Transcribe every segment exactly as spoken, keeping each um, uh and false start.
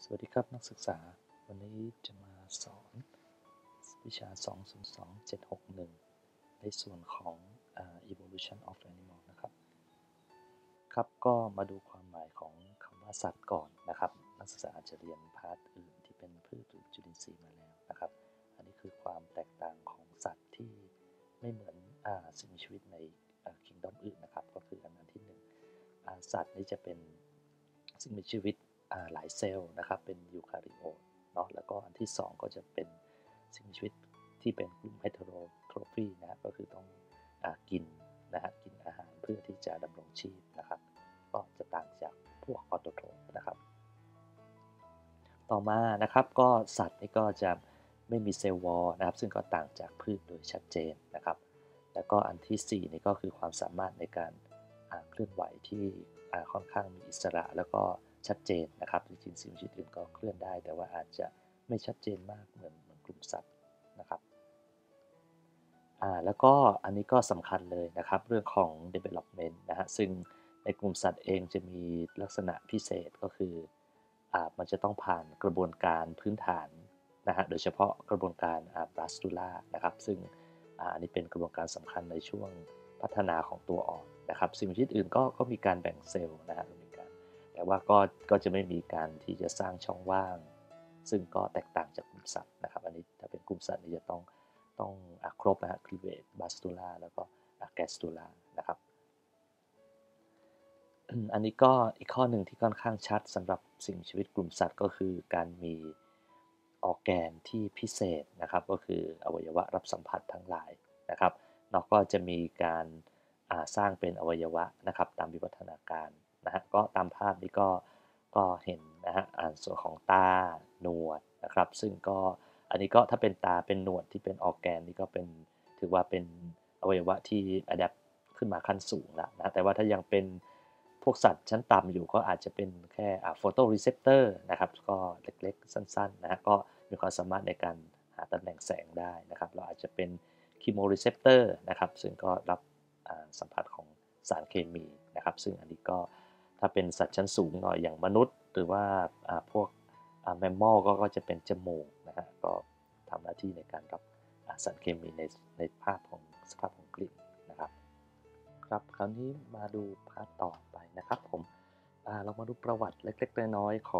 สวัสดีครับนักศึกษาวันนี้จะมาสอนวิชา สอง ศูนย์ สอง เจ็ด หก หนึ่ง ในส่วนของ uh, evolution of animal นะครับครับก็มาดูความหมายของคำว่าสัตว์ก่อนนะครับนักศึกษาอาจจะเรียนพาร์ทอื่นที่เป็นพืชหรือจุลินทรีย์มาแล้วนะครับอันนี้คือความแตกต่างของสัตว์ที่ไม่เหมือนอสิ่งมีชีวิตใน kingdom อื่นนะครับก็คืออันนั้นที่หนึ่งสัตว์นี้จะเป็นสิ่งมีชีวิตหลายเซลล์นะครับเป็นยูคาริโอตเนาะแล้วก็อันที่สองก็จะเป็นสิ่งมีชีวิตที่เป็นกลุ่มเฮเทโรโทรฟีนะก็คือต้องอกินนะฮะกินอาหารเพื่อที่จะดำรงชีพนะครับก็จะต่างจากพวกออโตโทรฟนะครับต่อมานะครับก็สัตว์นี่ก็จะไม่มีเซลล์วอลนะครับซึ่งก็ต่างจากพืชโดยชัดเจนนะครับแล้วก็อันที่สี่นี่ก็คือความสามารถในการเคลื่อนไหวที่ค่อนข้างมีอิสระแล้วก็ชัดเจนนะครับจริงๆสิ่งมีชีวิตอื่นก็เคลื่อนได้แต่ว่าอาจจะไม่ชัดเจนมากเหมือนเหมือนกลุ่มสัตว์นะครับอ่าแล้วก็อันนี้ก็สำคัญเลยนะครับเรื่องของ development นะฮะซึ่งในกลุ่มสัตว์เองจะมีลักษณะพิเศษก็คืออ่ามันจะต้องผ่านกระบวนการพื้นฐานนะฮะโดยเฉพาะกระบวนการอ่า blastula นะครับซึ่งอ่าอันนี้เป็นกระบวนการสำคัญในช่วงพัฒนาของตัวอ่อนนะครับสิ่งมีชีวิตอื่นก็ก็มีการแบ่งเซลล์นะฮะมีการแต่ว่าก็ก็จะไม่มีการที่จะสร้างช่องว่างซึ่งก็แตกต่างจากกลุ่มสัตว์นะครับอันนี้ถ้าเป็นกลุ่มสัตว์นี่จะต้องต้องอครบนะฮะ cleavage blastula แล้วก็ gastrula นะครับอันนี้ก็อีกข้อหนึ่งที่ค่อนข้างชัดสำหรับสิ่งมีชีวิตกลุ่มสัตว์ก็คือการมีออร์แกนที่พิเศษนะครับก็คืออวัยวะรับสัมผัสทั้งหลายนะครับนอกก็จะมีการสร้างเป็นอวัยวะนะครับตามวิวัฒนาการนะฮะก็ตามภาพนี้ก็ก็เห็นนะฮะส่วนของตาหนวดนะครับซึ่งก็อันนี้ก็ถ้าเป็นตาเป็นหนวดที่เป็นออร์แกนนี่ก็เป็นถือว่าเป็นอวัยวะที่อะแดปขึ้นมาขั้นสูงแล้วนะแต่ว่าถ้ายังเป็นพวกสัตว์ชั้นต่ำอยู่ก็อาจจะเป็นแค่โฟโตรีเซปเตอร์นะครับก็เล็กๆสั้นๆนะฮะก็มีความสามารถในการหาตำแหน่งแสงได้นะครับเราอาจจะเป็นคีโมรีเซปเตอร์นะครับซึ่งก็รับสัมผัสของสารเคมีนะครับซึ่งอันนี้ก็ถ้าเป็นสัตว์ชั้นสูงหน่อยอย่างมนุษย์หรือว่าพวกแมมมอลก็จะเป็นจมูกนะฮะก็ทำหน้าที่ในการรับสารเคมีในในภาพของสภาพของกลิ่นนะครับครับคราวนี้มาดูพาร์ทต่อไปนะครับผมเรามาดูประวัติเล็กๆน้อยๆของ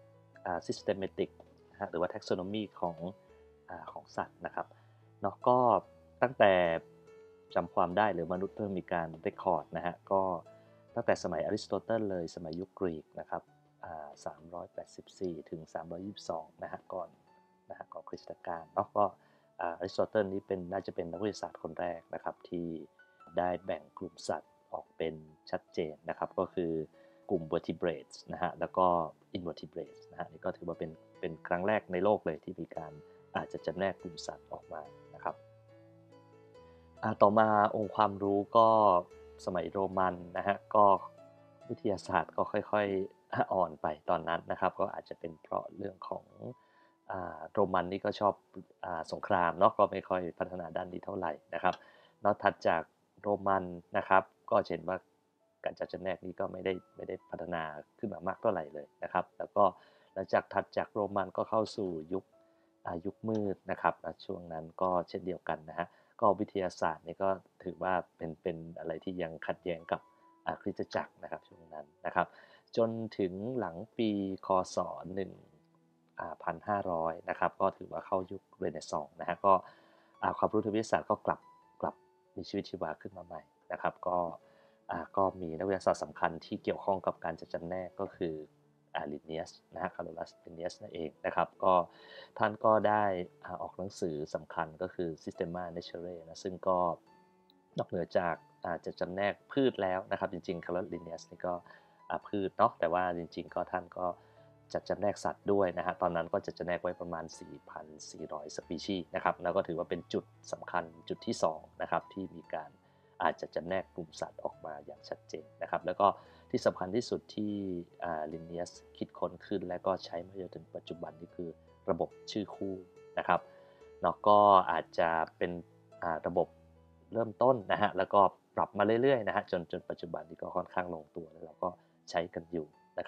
systematic นะฮะหรือว่า taxonomy ของของสัตว์นะครับเนาะก็ตั้งแต่จำความได้หรือมนุษย์เริ่มมีการเรคคอร์ดนะฮะก็ตั้งแต่สมัยอริสโตเติลเลยสมัยยุคกรีกนะครับสามร้อยแปดสิบสี่ถึงสามร้อยยี่สิบสองนะฮะก่อนนะฮะก่อนคริสตกาลเนาะก็อริสโตเติลนี้เป็นน่าจะเป็นนักวิทยาศาสตร์คนแรกนะครับที่ได้แบ่งกลุ่มสัตว์ออกเป็นชัดเจนนะครับก็คือกลุ่ม vertebrates นะฮะแล้วก็ invertebrates นะฮะนี่ก็ถือว่าเป็นเป็นครั้งแรกในโลกเลยที่มีการอาจจะจำแนกกลุ่มสัตว์ออกมานะครับต่อมาองค์ความรู้ก็สมัยโรมันนะฮะก็วิทยาศาสตร์ก็ค่อยๆอ่อนไปตอนนั้นนะครับก็อาจจะเป็นเพราะเรื่องของโรมันนี่ก็ชอบสงครามเนาะก็ไม่ค่อยพัฒนาด้านนี้เท่าไหร่นะครับนอกถัดจากโรมันนะครับก็เห็นว่าการจัดจำแนกนี้ก็ไม่ได้ไม่ได้พัฒนาขึ้นมามากเท่าไหร่เลยนะครับแล้วก็หลังจากถัดจากโรมันก็เข้าสู่ยุคยุคมืดนะครับช่วงนั้นก็เช่นเดียวกันนะฮะก็วิทยาศาสตร์นี่ก็ถือว่าเป็นเป็นอะไรที่ยังขัดแย้งกับคริสตจักรนะครับช่วงนั้นนะครับจนถึงหลังปีคศหนึ่งพันห้าร้อยนะครับก็ถือว่าเข้ายุคเรเนซองส์นะฮะก็ความรู้ทางวิทยาศาสตร์ก็กลับกลับมีชีวิตชีวาขึ้นมาใหม่นะครับก็ก็มีนักวิทยาศาสตร์สำคัญที่เกี่ยวข้องกับการจัดจำแนกก็คือลินเนียสนะฮะคาร์โลลัสลินเนียสนั่นเองนะครับก็ท่านก็ได้ออกหนังสือสำคัญก็คือ Systema Naturae นะซึ่งก็นอกเหนือจากจะจำแนกพืชแล้วนะครับจริงๆคาร์โลลัสลินเนียสนี่ก็พืชเนาะแต่ว่าจริงๆก็ท่านก็จัดจำแนกสัตว์ด้วยนะฮะตอนนั้นก็จะจำแนกไว้ประมาณ สี่พันสี่ร้อย สปีชีส์นะครับแล้วก็ถือว่าเป็นจุดสำคัญจุดที่สองนะครับที่มีการอาจจะจำแนกกลุ่มสัตว์ออกมาอย่างชัดเจนนะครับแล้วก็ที่สำคัญที่สุดที่ลินเนียสคิดค้นขึ้นและก็ใช้มาจนถึงปัจจุบันนี่คือระบบชื่อคู่นะครับเนาะก็อาจจะเป็นระบบเริ่มต้นนะฮะแล้วก็ปรับมาเรื่อยๆนะฮะจนจนปัจจุบันนี้ก็ค่อนข้างลงตัวแล้วเราก็ใช้กันอยู่นะครับ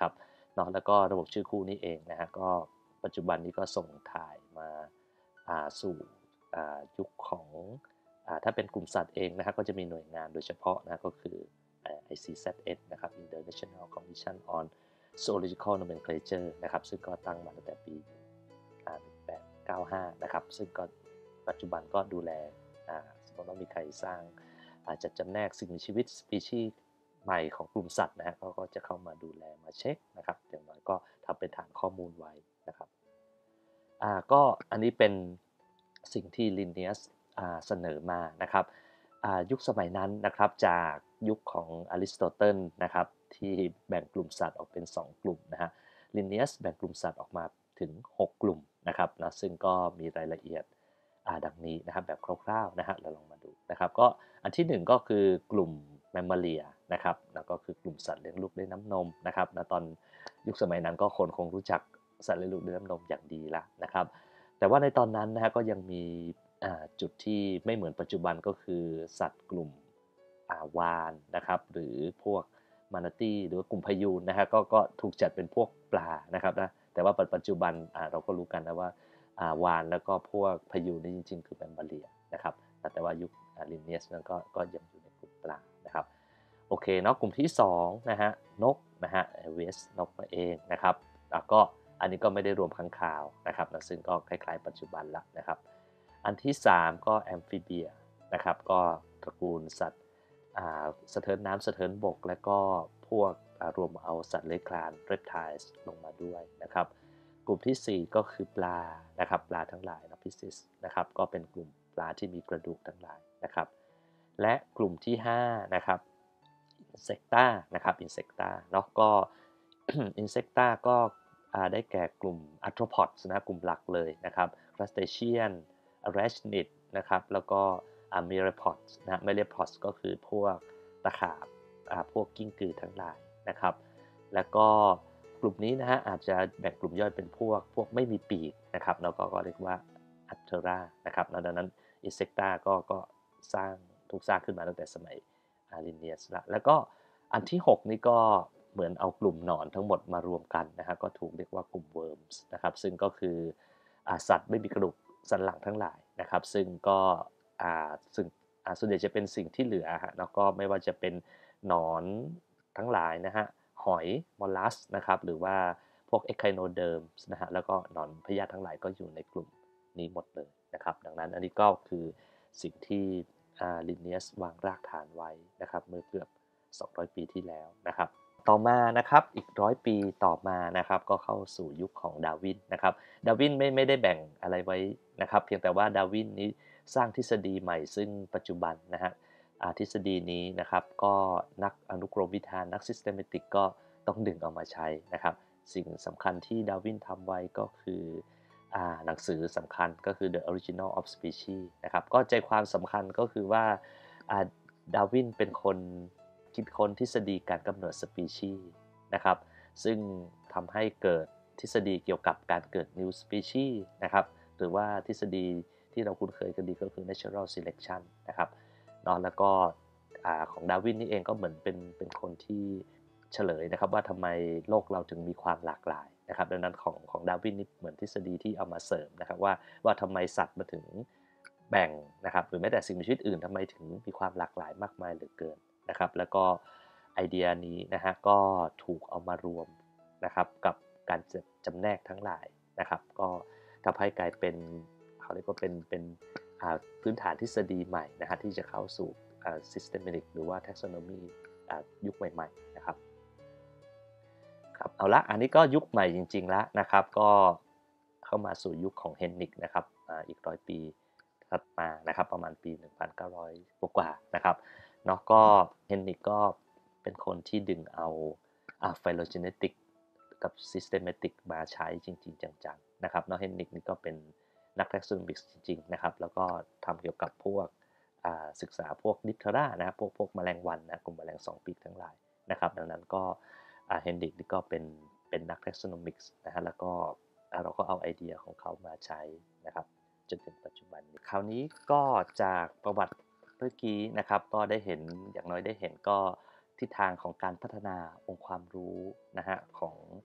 เนาะแล้วก็ระบบชื่อคู่นี้เองนะฮะก็ปัจจุบันนี้ก็ส่งถ่ายมาสู่ยุคของถ้าเป็นกลุ่มสัตว์เองนะฮะก็จะมีหน่วยงานโดยเฉพาะนะก็คือ ไอ ซี แซด เอส นะครับ International Commission on Zoological Nomenclature นะครับซึ่งก็ตั้งมาตั้งแต่ปีหนึ่งพันแปดร้อยเก้าสิบห้านะครับซึ่งก็ปัจจุบันก็ดูแลสมมติว่ามีใครสร้างจัดจำแนกสิ่งมีชีวิตสปีชีส์ใหม่ของกลุ่มสัตว์นะฮะเขาก็จะเข้ามาดูแลมาเช็คนะครับอย่างน้อยก็ทำเป็นฐานข้อมูลไว้นะครับอ่าก็อันนี้เป็นสิ่งที่ Linnaeus อ่าเสนอมานะครับอ่ายุคสมัยนั้นนะครับจากยุคของอริสโตเติลนะครับที่แบ่งกลุ่มสัตว์ออกเป็นสองกลุ่มนะฮะ Linnaeus แบ่งกลุ่มสัตว์ออกมาถึงหกกลุ่มนะครับนะซึ่งก็มีรายละเอียดดังนี้นะครับแบบคร่าวๆนะฮะเราลองมาดูนะครับก็อันที่หนึ่งก็คือกลุ่มแมมมาเรียนะครับแล้วก็คือกลุ่มสัตว์เลี้ยงลูกด้วยน้ำนมนะครับนะตอนยุคสมัยนั้นก็คนคงรู้จักสัตว์เลี้ยงลูกด้วยน้ำนมอย่างดีละนะครับแต่ว่าในตอนนั้นนะฮะก็ยังมีจุดที่ไม่เหมือนปัจจุบันก็คือสัตว์กลุ่มวาฬนะครับหรือพวกมานาตี้หรือกลุ่มพยูนนะฮะก็ก็ถูกจัดเป็นพวกปลานะครับนะแต่ว่าปัจจุบันเราก็รู้กันนะว่าวาฬแล้วก็พวกพยูนนี่จริงๆคือแมมมาเรียนะครับแต่ว่ายุคลินเนียสนั้นก็ก็ยังอยู่ในกลุ่มปลานะครับโอเคเนาะกลุ่มที่สองนะฮะนกนะฮะเวสนกมาเองนะครับแล้วก็อันนี้ก็ไม่ได้รวมค้างคาวนะครับนะซึ่งก็คล้ายๆปัจจุบันละนะครับอันที่สามก็แอมฟิเบียนะครับก็ตระกูลสัตว์สะเทินน้ำสะเทินบกและก็พวกรวมเอาสัตว์เลื้อยคลานเรปไทล์ลงมาด้วยนะครับกลุ่มที่สี่ก็คือปลานะครับปลาทั้งหลายนะพิซิสนะครับก็เป็นกลุ่มปลาที่มีกระดูกทั้งหลายนะครับและกลุ่มที่ห้านะครับอินเซกตานะครับอินเซกตาเนาะก็ อินเซกตาก็ได้แก่กลุ่มอาร์โทรพอดส์นะกลุ่มหลักเลยนะครับครัสเตเชียนอาราชนิดนะครับแล้วก็มิเรพอดส์นะมิเรพอดส์ก็คือพวกตะขาบพวกกิ้งกือทั้งหลายนะครับแล้วก็กลุ่มนี้นะฮะอาจจะแบ่งกลุ่มย่อยเป็นพวกพวกไม่มีปีกนะครับแล้วก็เรียกว่าอัตเทรานะครับดังนั้นอินเซกตาก็ก็สร้างถูกสร้างขึ้นมาตั้งแต่สมัยลินเนียสละแล้วก็อันที่หกนี่ก็เหมือนเอากลุ่มหนอนทั้งหมดมารวมกันนะฮะก็ถูกเรียกว่ากลุ่ม worms นะครับซึ่งก็คือสัตว์ไม่มีกระดูกสันหลังทั้งหลายนะครับซึ่งก็ซึ่งส่วนใหญ่จะเป็นสิ่งที่เหลือแล้วก็ไม่ว่าจะเป็นหนอนทั้งหลายนะฮะหอยมอลลัสนะครับหรือว่าพวกเอไคโนเดิร์มนะฮะแล้วก็หนอนพยาธิทั้งหลายก็อยู่ในกลุ่มนี้หมดเลยนะครับดังนั้นอันนี้ก็คือสิ่งที่ลินเนียสวางรากฐานไว้นะครับเมื่อเกือบสองร้อยปีที่แล้วนะครับต่อมานะครับอีกร้อยปีต่อมานะครับก็เข้าสู่ยุคของดาร์วินนะครับดาร์วินไม่ไม่ได้แบ่งอะไรไว้นะครับเพียงแต่ว่าดาร์วินนี้สร้างทฤษฎีใหม่ซึ่งปัจจุบันนะฮะทฤษฎีนี้นะครับก็นักอนุกรมวิธานนัก Systematic ก็ต้องดึงเอามาใช้นะครับสิ่งสำคัญที่ดาร์วินทำไว้ก็คือหนังสือสำคัญก็คือ The Original of Species นะครับก็ใจความสำคัญก็คือว่าดาร์วินเป็นคนคิดค้นทฤษฎีการกำเนิดสปีชีส์นะครับซึ่งทำให้เกิดทฤษฎีเกี่ยวกับการเกิด new species นะครับหรือว่าทฤษฎีที่เราคุ้นเคยกันดีก็คือ natural selection นะครับเนาะแล้วก็ของดาร์วินนี่เองก็เหมือนเป็นเป็นคนที่เฉลยนะครับว่าทำไมโลกเราถึงมีความหลากหลายนะครับดังนั้นของของดาร์วินนี่เหมือนทฤษฎีที่เอามาเสริมนะครับว่าว่าทำไมสัตว์มาถึงแบ่งนะครับหรือแม้แต่สิ่งมีชีวิตอื่นทำไมถึงมีความหลากหลายมากมายเหลือเกินนะครับแล้วก็ไอเดียนี้นะฮะก็ถูกเอามารวมนะครับกับการจำแนกทั้งหลายนะครับก็ทำให้กลายเป็นเขาเรียกว่าเป็นเป็นพื้นฐานทฤษฎีใหม่นะฮะที่จะเข้าสู่ systematic หรือว่า taxonomy ยุคใหม่ๆนะครับครับเอาละอันนี้ก็ยุคใหม่จริงๆแล้วนะครับก็เข้ามาสู่ยุคของเฮนนิกนะครับอีกร้อยปีถัดมานะครับประมาณปี หนึ่งพันเก้าร้อย กว่าๆนะครับเนาะก็เฮนนิกก็เป็นคนที่ดึงเอาอ่า phylogenetic กับ systematic มาใช้จริงๆจังๆนะครับเนาะเฮนนิกนี่ก็เป็นนัก taxonomics จริงๆนะครับแล้วก็ทำเกี่ยวกับพวกศึกษาพวกนิปเทอร่านะครับพวกพวกแมลงวันนะกลุ่มแมลงสองปีกทั้งหลายนะครับดังนั้นก็เฮนนิกนี่ก็เป็นเป็นนัก taxonomics นะฮะแล้วก็เราก็เอาไอเดียของเขามาใช้นะครับจนถึงปัจจุบันคราวนี้ก็จากประวัติเมื่อกี้นะครับก็ได้เห็นอย่างน้อยได้เห็นก็ทิศทางของการพัฒนาองค์ความรู้นะฮะของ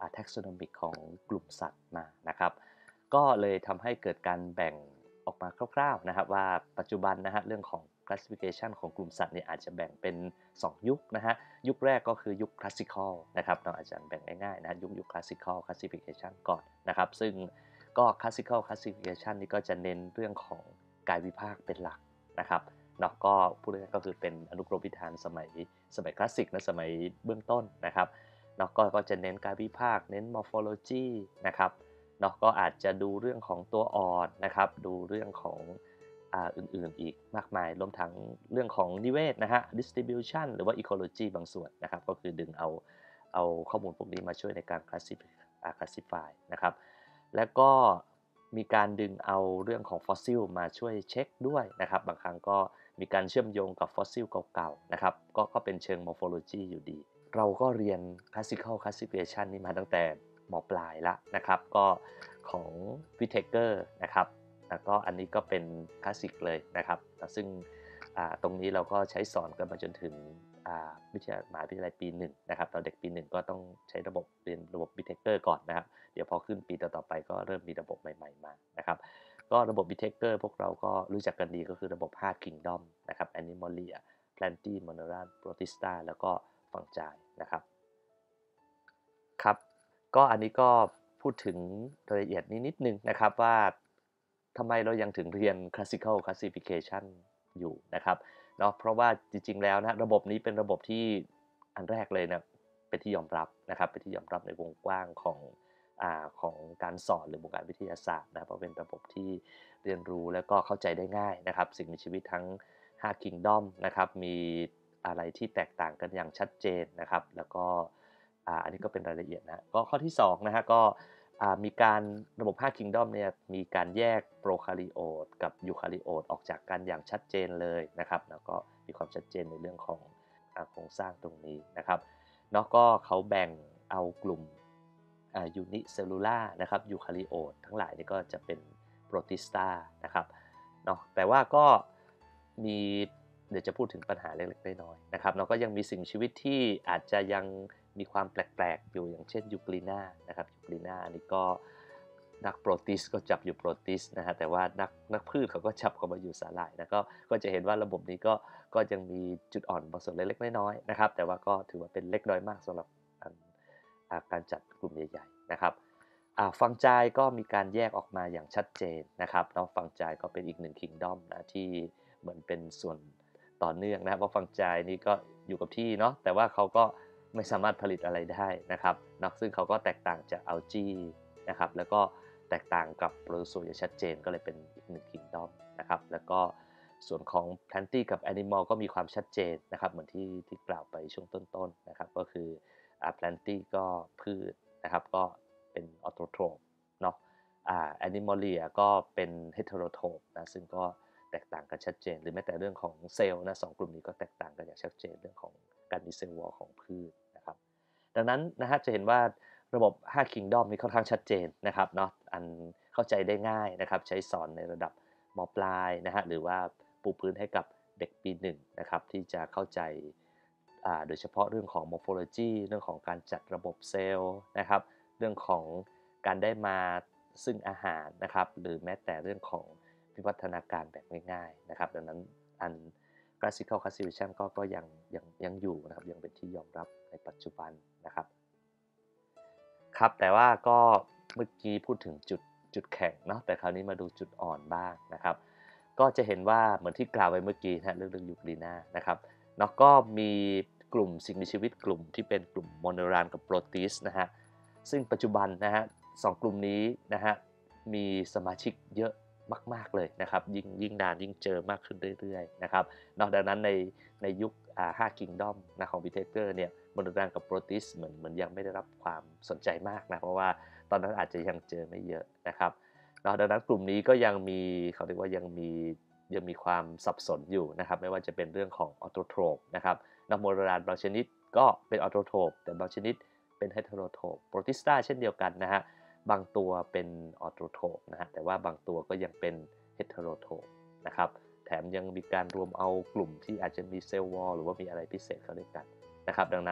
taxonomic ของกลุ่มสัตว์มานะครับก็เลยทำให้เกิดการแบ่งออกมาคร่าวๆนะครับว่าปัจจุบันนะฮะเรื่องของ classification ของกลุ่มสัตว์เนี่ยอาจจะแบ่งเป็นสองยุคนะฮะยุคแรกก็คือยุค classical นะครับเราอาจจะแบ่งง่ายๆนะยุคยุค classical classification ก่อนนะครับซึ่งก็ classical classification นี่ก็จะเน้นเรื่องของกายวิภาคเป็นหลักนะครับเนาะก็พูดง่ายๆก็คือเป็นอนุกรมวิธานสมัยสมัยคลาสสิกนะสมัยเบื้องต้นนะครับเนาะก็ก็จะเน้นกายวิภาคเน้น morphology นะครับเนาะก็อาจจะดูเรื่องของตัวอ่อนนะครับดูเรื่องของอ่าอื่นๆอีกมากมายรวมทั้งเรื่องของนิเวศนะฮะ distribution หรือว่า ecology บางส่วนนะครับก็คือดึงเอาเอาข้อมูลพวกนี้มาช่วยในการ classify อ่า classify นะครับแล้วก็มีการดึงเอาเรื่องของฟอสซิลมาช่วยเช็คด้วยนะครับบางครั้งก็มีการเชื่อมโยงกับฟอสซิลเก่าๆนะครับก็ก็เป็นเชิง morphology อยู่ดีเราก็เรียน classical classification นี่มาตั้งแต่ม.ปลายแล้วนะครับก็ของ Whittaker นะครับแล้วก็อันนี้ก็เป็นคลาสสิกเลยนะครับซึ่งตรงนี้เราก็ใช้สอนกันมาจนถึงวิทยามหาวิทยาลัยปีหนึ่งนะครับตอนเด็กปีหนึ่งก็ต้องใช้ระบบเรียนระบบ Whittaker ก่อนนะครับเดี๋ยวพอขึ้นปีต่อๆไปก็เริ่มมีระบบใหม่ๆมานะครับก็ระบบ Whittaker พวกเราก็รู้จักกันดีก็คือระบบห้า Kingdom นะครับ Animalia Plantae Monera Protista แล้วก็Fungi นะครับครับก็อันนี้ก็พูดถึงรายละเอียดนิดนึงนะครับว่าทำไมเรายังถึงเรียน classical classification อยู่นะครับเนาะเพราะว่าจริงๆแล้วนะระบบนี้เป็นระบบที่อันแรกเลยนะเป็นที่ยอมรับนะครับเป็นที่ยอมรับในวงกว้างของอ่าของการสอนหรือวงการวิทยาศาสตร์นะเพราะเป็นระบบที่เรียนรู้แล้วก็เข้าใจได้ง่ายนะครับสิ่งมีชีวิตทั้งห้า kingdom นะครับมีอะไรที่แตกต่างกันอย่างชัดเจนนะครับแล้วก็อ่าอันนี้ก็เป็นรายละเอียดนะก็ข้อที่สองนะฮะก็มีการระบบห้า Kingdom เนี่ยมีการแยกโปรคาริโอตกับยูคาริโอตออกจากกันอย่างชัดเจนเลยนะครับแล้วก็มีความชัดเจนในเรื่องของโครงสร้างตรงนี้นะครับเนาะก็เขาแบ่งเอากลุ่มยูนิเซลลูล่านะครับยูคาริโอตทั้งหลายนี่ก็จะเป็นโปรติสตานะครับเนาะแต่ว่าก็มีเดี๋ยวจะพูดถึงปัญหาเล็กๆน้อยๆนะครับแล้วก็ยังมีสิ่งชีวิตที่อาจจะยังมีความแปลกๆอยู่อย่างเช่นยูกลีนานะครับยูกลีนาอันนี้ก็นักโปรติสก็จับอยู่โปรติสนะฮะแต่ว่านักนักพืชเขาก็จับเข้ามาอยู่สาหร่ายนะก็ก็จะเห็นว่าระบบนี้ก็ก็ยังมีจุดอ่อนบางส่วนเล็กๆน้อยๆนะครับแต่ว่าก็ถือว่าเป็นเล็กน้อยมากสำหรับการจัดกลุ่มใหญ่ๆนะครับฟังจายก็มีการแยกออกมาอย่างชัดเจนนะครับแล้วฟังจายก็เป็นอีกหนึ่งคิงดอมนะที่เหมือนเป็นส่วนต่อเนื่องนะเพราะฟังจายนี่ก็อยู่กับที่เนาะแต่ว่าเขาก็ไม่สามารถผลิตอะไรได้นะครับนอกซึ่งเขาก็แตกต่างจากอัลจีนะครับแล้วก็แตกต่างกับโปรโตโซอย่างชัดเจนก็เลยเป็นอีกหนึ่งคิงดอมนะครับแล้วก็ส่วนของ Plantae กับ Animal ก็มีความชัดเจนนะครับเหมือนที่ที่กล่าวไปช่วงต้นๆ น, นะครับก็คือ Plantae ก็พืชนะครับก็เป็นออโตโทรปเนาะ Animalia ก็เป็นเฮเทโรโทรปนะซึ่งก็แตกต่างกันชัดเจนหรือแม้แต่เรื่องของเซลล์นะสองกลุ่มนี้ก็แตกต่างกันอย่างชัดเจนเรื่องของการมีเซลล์วอลของพืชนะครับดังนั้นนะฮะจะเห็นว่าระบบห้า Kingdom นี้ค่อนข้างชัดเจนนะครับเนาะอันเข้าใจได้ง่ายนะครับใช้สอนในระดับม.ปลายนะฮะหรือว่าปูพื้นให้กับเด็กปีหนึ่งนะครับที่จะเข้าใจโดยเฉพาะเรื่องของ morphology เรื่องของการจัดระบบเซลล์นะครับเรื่องของการได้มาซึ่งอาหารนะครับหรือแม้แต่เรื่องของวิวัฒนาการแบบง่ายๆนะครับดังนั้นอัน classical classification ก็ก็ยังยังยังอยู่นะครับยังเป็นที่ยอมรับในปัจจุบันนะครับครับแต่ว่าก็เมื่อกี้พูดถึงจุดจุดแข็งเนาะแต่คราวนี้มาดูจุดอ่อนบ้างนะครับก็จะเห็นว่าเหมือนที่กล่าวไว้เมื่อกี้นะเรื่องเรื่องยูกลีนานะครับเนาะก็มีกลุ่มสิ่งมีชีวิตกลุ่มที่เป็นกลุ่มโมโนรานกับโปรติสนะฮะซึ่งปัจจุบันนะฮะสองกลุ่มนี้นะฮะมีสมาชิกเยอะมากๆเลยนะครับยิ่งยิ่งนานยิ่งเจอมากขึ้นเรื่อยๆนะครับนอกจากนั้นในในยุคห้า Kingdom นะของ Whittaker เนี่ยโมโนรานกับโปรติสเหมือนเหมือนยังไม่ได้รับความสนใจมากนะเพราะว่าตอนนั้นอาจจะยังเจอไม่เยอะนะครับนอกจากนั้นกลุ่มนี้ก็ยังมีเขาเรียกว่ายังมียังมีความสับสนอยู่นะครับไม่ว่าจะเป็นเรื่องของออโตโทรปนะครับนักโมโนรานบางชนิดก็เป็นออโตโทรปแต่บางชนิดเป็นเฮเทโรโทรปโปรติสตาเช่นเดียวกันนะฮะบางตัวเป็นออโตโทรปนะฮะแต่ว่าบางตัวก็ยังเป็นเฮเทโรโทรปนะครับแถมยังมีการรวมเอากลุ่มที่อาจจะมีเซลล์วอลหรือว่ามีอะไรพิเศษเข้าด้วยกันนะครับดังนั้น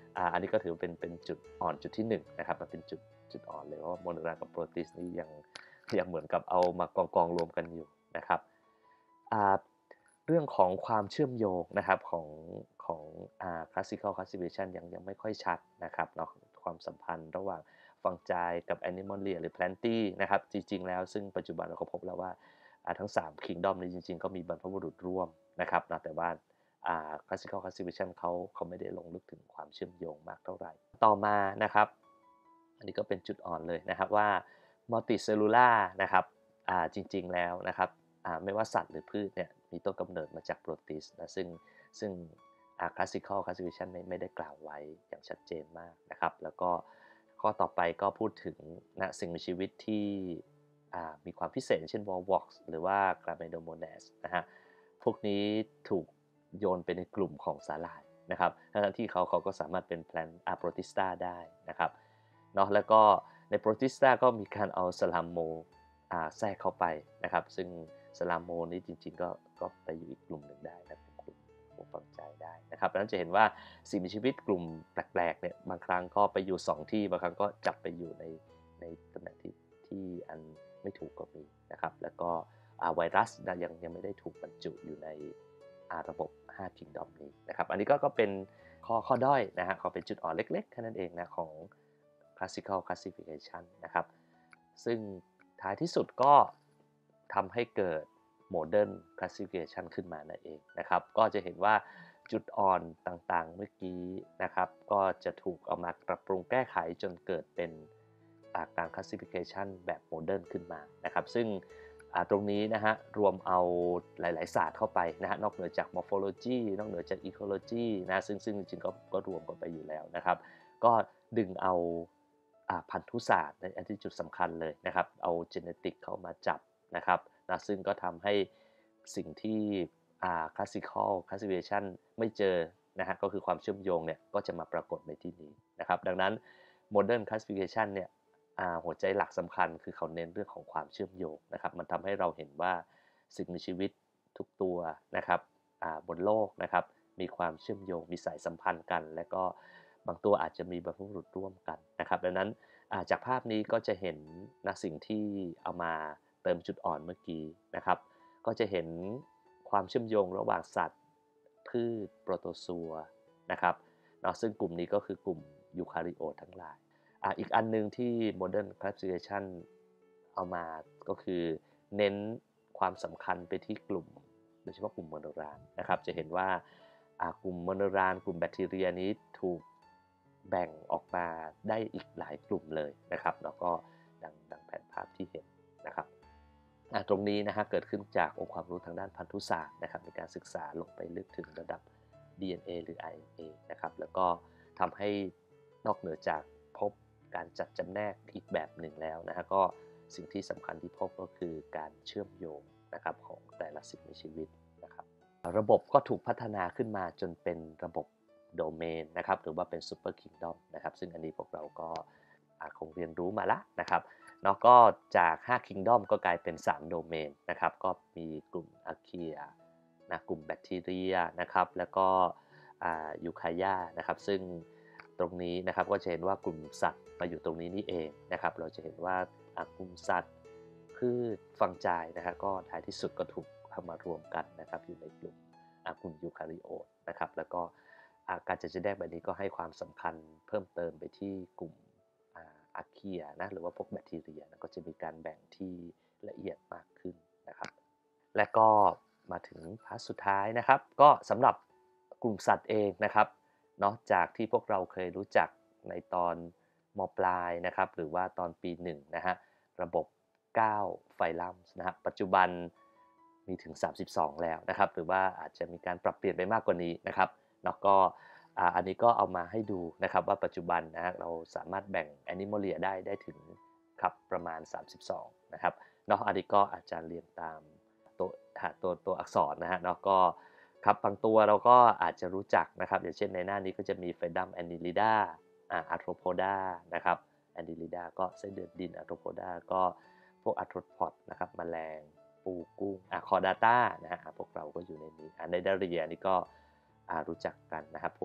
อ่าอันนี้ก็ถือเป็นเป็นจุดอ่อนจุดที่หนึ่งนะครับมันเป็นจุดจุดอ่อนเลยเพราะว่าโมโนรานกับโปรตีสนี่ยังยังเหมือนกับเอามากองกองรวมกันอยู่นะครับอ่าเรื่องของความเชื่อมโยงนะครับของของอ่า classical classification ยังยังไม่ค่อยชัดนะครับเนาะความสัมพันธ์ระหว่างฟังไจกับ Animalia หรือ Plantae นะครับจริงๆแล้วซึ่งปัจจุบันเราก็พบแล้วว่าอ่าทั้งสาม Kingdom นี้จริงๆก็มีบรรพบุรุษร่วมนะครับนะแต่ว่าอ่า classical classification เขาเขาไม่ได้ลงลึกถึงความเชื่อมโยงมากเท่าไหร่ต่อมานะครับอันนี้ก็เป็นจุดอ่อนเลยนะครับว่า multicellular นะครับอ่าจริงๆแล้วนะครับอ่าไม่ว่าสัตว์หรือพืชเนี่ยมีต้นกำเนิดมาจากโปรตีสนะซึ่งซึ่งอ่า classical classification ไม่ไม่ได้กล่าวไว้อย่างชัดเจนมากนะครับแล้วก็ข้อต่อไปก็พูดถึงนะสิ่งมีชีวิตที่อ่ามีความพิเศษเช่น Volvox หรือว่า Chlamydomonas นะฮะพวกนี้ถูกโยนไปในกลุ่มของสาหร่ายนะครับทั้งที่เขาเขาก็สามารถเป็นแพลนอะโปรติสตาได้นะครับเนาะแล้วก็ในโปรติสตาก็มีการเอาสลามโมอ่าแทรกเข้าไปนะครับซึ่งสลามโมนี้จริงๆก็ก็ไปอยู่อีกกลุ่มหนึ่งได้นะเป็นกลุ่มของฟังใจได้นะครับดังนั้นจะเห็นว่าสิ่งมีชีวิตกลุ่มแปลกๆเนี่ยบางครั้งก็ไปอยู่สองที่บางครั้งก็จับไปอยู่ในในตำแหน่งที่ที่อันไม่ถูกก็มีนะครับแล้วก็อ่าไวรัสนะยังยังไม่ได้ถูกบรรจุอยู่ในอ่าระบบห้า Kingdom นี้นะครับอันนี้ก็ก็เป็นข้อข้อด้อยนะฮะขอเป็นจุดอ่อนเล็กๆแค่นั้นเองนะของ classical classification นะครับซึ่งท้ายที่สุดก็ทำให้เกิด modern classification ขึ้นมานั่นเองนะครับก็จะเห็นว่าจุดอ่อนต่างๆเมื่อกี้นะครับก็จะถูกเอามาปรับปรุงแก้ไขจนเกิดเป็นการ classification แบบ modern ขึ้นมานะครับซึ่งตรงนี้นะฮะรวมเอาหลายๆศาสตร์เข้าไปนะฮะนอกเหนือจาก morphology นอกเหนือจาก ecology นะซึ่งซึ่งจริงๆก็ก็รวมกันไปอยู่แล้วนะครับก็ดึงเอาพันธุศาสตร์ในอันที่จุดสำคัญเลยนะครับเอา genetic เข้ามาจับนะครับนะซึ่งก็ทำให้สิ่งที่อ่า classical classification ไม่เจอนะฮะก็คือความเชื่อมโยงเนี่ยก็จะมาปรากฏในที่นี้นะครับดังนั้น modern classification เนี่ยหัวใจหลักสำคัญคือเขาเน้นเรื่องของความเชื่อมโยงนะครับมันทำให้เราเห็นว่าสิ่งมีชีวิตทุกตัวนะครับบนโลกนะครับมีความเชื่อมโยงมีสายสัมพันธ์กันและก็บางตัวอาจจะมีบรรพบุรุษร่วมกันนะครับดังนั้นจากภาพนี้ก็จะเห็นนะสิ่งที่เอามาเติมจุดอ่อนเมื่อกี้นะครับก็จะเห็นความเชื่อมโยงระหว่างสัตว์พืชโปรโตซัวนะครับเนาะซึ่งกลุ่มนี้ก็คือกลุ่มยูคาริโอตทั้งหลายอ่ะอีกอันนึงที่ Modern Classification เอามาก็คือเน้นความสำคัญไปที่กลุ่มโดยเฉพาะกลุ่มโมโนรานนะครับจะเห็นว่ากลุ่มโมโนรานกลุ่มแบคทีเรียนี้ถูกแบ่งออกมาได้อีกหลายกลุ่มเลยนะครับแล้วก็ดังดังแผนภาพที่เห็นนะครับตรงนี้นะฮะเกิดขึ้นจากองค์ความรู้ทางด้านพันธุศาสตร์นะครับในการศึกษาลงไปลึกถึงระดับ ดี เอ็น เอ หรือ อาร์ เอ็น เอ นะครับแล้วก็ทำให้นอกเหนือจากพบการจัดจำแนกอีกแบบหนึ่งแล้วนะฮะก็สิ่งที่สำคัญที่พบก็คือการเชื่อมโยงนะครับของแต่ละสิ่งมีชีวิตนะครับระบบก็ถูกพัฒนาขึ้นมาจนเป็นระบบโดเมนนะครับหรือว่าเป็นซูเปอร์คิงดอมนะครับซึ่งอันนี้พวกเราก็คงเรียนรู้มาละนะครับแล้วก็จากห้า Kingdom ก็กลายเป็นสามโดเมนนะครับก็มีกลุ่มอาเคียนะกลุ่มแบคทีเรียนะครับแล้วก็ยูคายานะครับซึ่งตรงนี้นะครับก็จะเห็นว่ากลุ่มสัตว์มาอยู่ตรงนี้นี่เองนะครับเราจะเห็นว่ากลุ่มสัตว์พืชฟังไจนะครับก็ท้ายที่สุดก็ถูกเอามารวมกันนะครับอยู่ในกลุ่มกลุ่มยูคาริโอตนะครับแล้วก็การจัดแยกแบบนี้ก็ให้ความสำคัญเพิ่มเติมไปที่กลุ่มอาเคียนะหรือว่าพวกแบคทีเรียนะก็จะมีการแบ่งที่ละเอียดมากขึ้นนะครับและก็มาถึงพาร์ทสุดท้ายนะครับก็สำหรับกลุ่มสัตว์เองนะครับเนาะจากที่พวกเราเคยรู้จักในตอนม.ปลายนะครับหรือว่าตอนปีหนึ่งนะฮะระบบเก้าไฟลัมส์นะฮะปัจจุบันมีถึงสามสิบสองแล้วนะครับหรือว่าอาจจะมีการปรับเปลี่ยนไปมากกว่านี้นะครับแล้วก็อันนี้ก็เอามาให้ดูนะครับว่าปัจจุบันนะฮะเราสามารถแบ่ง Animalia ได้ได้ถึงครับประมาณสามสิบสองนะครับเนาะอันนี้ก็อาจจะเรียงตามตัวตัวตัวอักษรนะฮะเนาะก็ครับบางตัวเราก็อาจจะรู้จักนะครับอย่างเช่นในหน้านี้ก็จะมีไฟดัมแอนนิลิดาอาร์โทรโพดานะครับแอนนิลิดาก็ไส้เดือนดินอาร์โทรโพดาก็พวกอาร์โทรพอดนะครับแมลงปูกุ้งอะคอร์ดาต้านะฮะพวกเราก็อยู่ในนี้ในดาเรียนี่ก็รู้จักกันนะครับพวก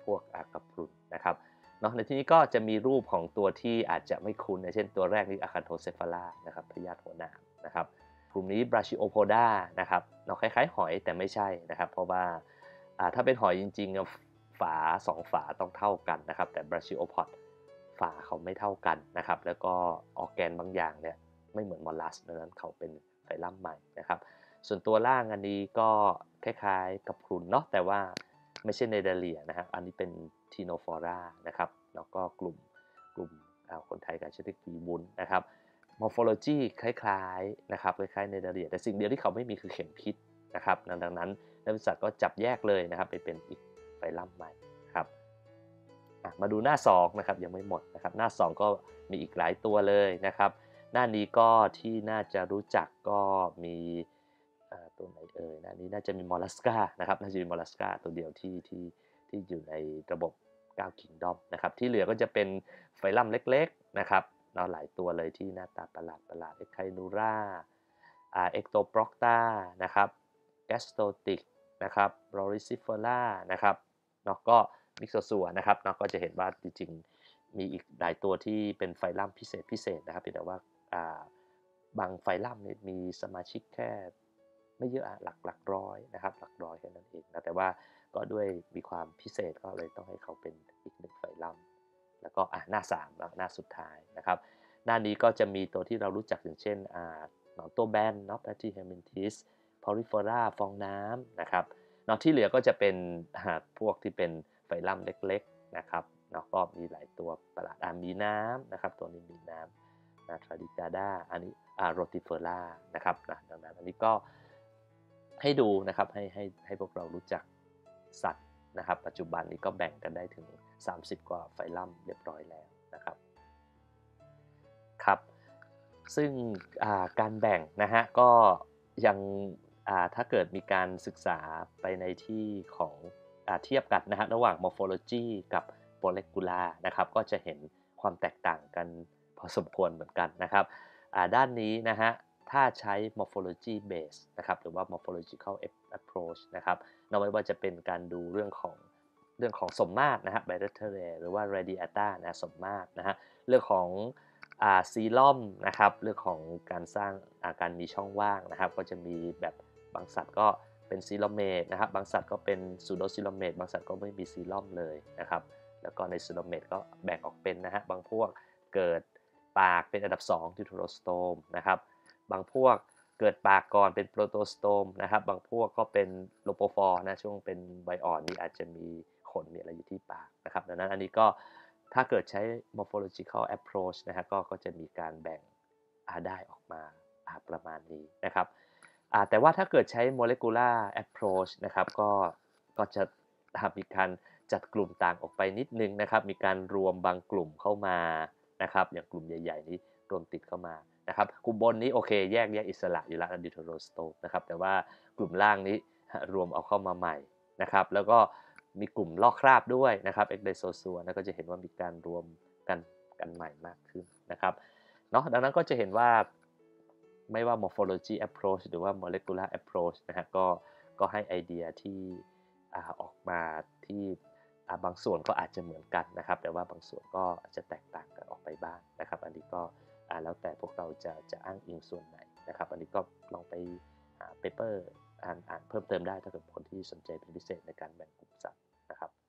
พวกอากระพรุนนะครับเนาะในที่นี้ก็จะมีรูปของตัวที่อาจจะไม่คุ้นเช่นตัวแรกนี่อะคันโทเซฟาลานะครับพยาธิหัวหนามนะครับกลุ่มนี้บราชิโอโพดานะครับเนาะคล้ายๆหอยแต่ไม่ใช่นะครับเพราะว่าถ้าเป็นหอยจริงๆฝาสองฝาต้องเท่ากันนะครับแต่บราชิโอพอดฝาเขาไม่เท่ากันนะครับแล้วก็ออร์แกนบางอย่างเนี่ยไม่เหมือนมอลลัสดังนั้นเขาเป็นไฟลัมใหม่นะครับส่วนตัวล่างอันนี้ก็คล้ายๆกับพรุนเนาะแต่ว่าไม่ใช่เนเดเลียนะฮะอันนี้เป็นทีโนฟอรานะครับแล้วก็กลุ่มกลุ่มคนไทยกับชนิดวีวุ้นนะครับมอร์โฟโลจีคล้ายๆนะครับคล้ายๆเนเดเลียแต่สิ่งเดียวที่เขาไม่มีคือเข็มทิศนะครับดังนั้นนักวิทยาศาสตร์ก็จับแยกเลยนะครับไปเป็นอีกไฟลัมใหม่ครับมาดูหน้าสองนะครับยังไม่หมดนะครับหน้าสองก็มีอีกหลายตัวเลยนะครับหน้านี้ก็ที่น่าจะรู้จักก็มีตัวไหนเอ่ยหน้านี้น่าจะมีมอลลัสกานะครับน่าจะมีมอลลัสกาตัวเดียวที่ที่ที่อยู่ในระบบเก้า Kingdom นะครับที่เหลือก็จะเป็นไฟลัมเล็กๆนะครับเราหลายตัวเลยที่หน้าตาประหลาดประหลาดเอ็กไคนูราเอ็กโตโปรกตานะครับแกสโตติกนะครับโรริซิเฟอร่านะครับเนาะก็มิกโซซัวนะครับเนาะก็จะเห็นว่าจริงๆมีอีกหลายตัวที่เป็นไฟลัมพิเศษพิเศษนะครับแต่ว่าบางไฟลัมนี่มีสมาชิกแค่ไม่เยอะหลักหลักร้อยนะครับหลักร้อยแค่นั้นเองนะแต่ว่าก็ด้วยมีความพิเศษก็เลยต้องให้เขาเป็นอีกหนึ่งไฟลัมแล้วก็อ่ะหน้าสามแล้วหน้าสุดท้ายนะครับหน้านี้ก็จะมีตัวที่เรารู้จักอย่างเช่นอ่าหนอนตัวแบนเนาะแพทิเฮมินทิสพอลิฟอราฟองน้ำนะครับเนาะที่เหลือก็จะเป็นพวกที่เป็นไฟลัมเล็กๆนะครับเนาะก็มีหลายตัวประหลาดอ่ามีน้ำนะครับตัวนี้มีน้ำนาทราดิกาดาอันนี้อ่าโรติเฟอร่านะครับนะดังนั้นอันนี้ก็ให้ดูนะครับให้ให้ให้พวกเรารู้จักสัตว์นะครับปัจจุบันนี้ก็แบ่งกันได้ถึงสามสิบกว่าไฟลัมเรียบร้อยแล้วนะครับครับซึ่งการแบ่งนะฮะก็ยังถ้าเกิดมีการศึกษาไปในที่ของเทียบกันนะฮะระหว่าง morphology กับ molecular นะครับก็จะเห็นความแตกต่างกันพอสมควรเหมือนกันนะครับด้านนี้นะฮะถ้าใช้ morphology base นะครับหรือว่า morphological approach นะครับไม่ว่าจะเป็นการดูเรื่องของเรื่องของสมมาตรนะฮะ bilateral หรือว่า radiata นะสมมาตรนะฮะเรื่องของซีลอมนะครับเรื่องของการสร้างการมีช่องว่างนะครับก็จะมีแบบบางสัตว์ก็เป็นซีลอมเมตนะครับบางสัตว์ก็เป็นซูโดซีลอมเมตบางสัตว์ก็ไม่มีซีลอมเลยนะครับแล้วก็ในซีลอมเมตก็แบ่งออกเป็นนะฮะบางพวกเกิดปากเป็นอันดับสองทิวโทโรสโตมนะครับบางพวกเกิดปากก่อนเป็นโปรโตสโตมนะครับบางพวกก็เป็นโลโปฟอร์นะช่วงเป็นใบอ่อนนี่อาจจะมีขนมีอะไรอยู่ที่ปากนะครับดังนั้นอันนี้ก็ถ้าเกิดใช้ morphological approach นะฮะก็ก็จะมีการแบ่งได้ออกมาประมาณนี้นะครับแต่ว่าถ้าเกิดใช้ molecular approach นะครับก็ก็จะมีการจัดกลุ่มต่างออกไปนิดนึงนะครับมีการรวมบางกลุ่มเข้ามานะครับอย่างกลุ่มใหญ่ๆนี้รวมติดเข้ามานะครับกลุ่มบนนี้โอเคแยกแยกอิสระอยู่แล้วดิโทโรสโตมนะครับแต่ว่ากลุ่มล่างนี้รวมเอาเข้ามาใหม่นะครับแล้วก็มีกลุ่มลอกคราบด้วยนะครับเอ็กไดโซซัวนะก็จะเห็นว่ามีการรวมกันกันใหม่มากขึ้นนะครับเนาะดังนั้นก็จะเห็นว่าไม่ว่า morphology approach หรือว่า molecular approach นะฮะก็ก็ให้ไอเดียที่ออกมาที่บางส่วนก็อาจจะเหมือนกันนะครับแต่ว่าบางส่วนก็อาจจะแตกต่างกันออกไปบ้างนะครับอันนี้ก็แล้วแต่พวกเราจะจะอ้างอิงส่วนไหนนะครับอันนี้ก็ลองไปหาเปเปอร์อ่านอ่านเพิ่มเติมได้ถ้าเกิดคนที่สนใจเป็นพิเศษในการแบ่งกลุ่มสัตว์นะครับ